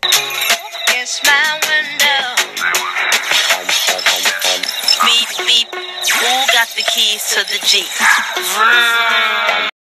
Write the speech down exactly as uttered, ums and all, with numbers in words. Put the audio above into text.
It's my window. Beep, beep. Who got the keys to the Jeep? Vroom.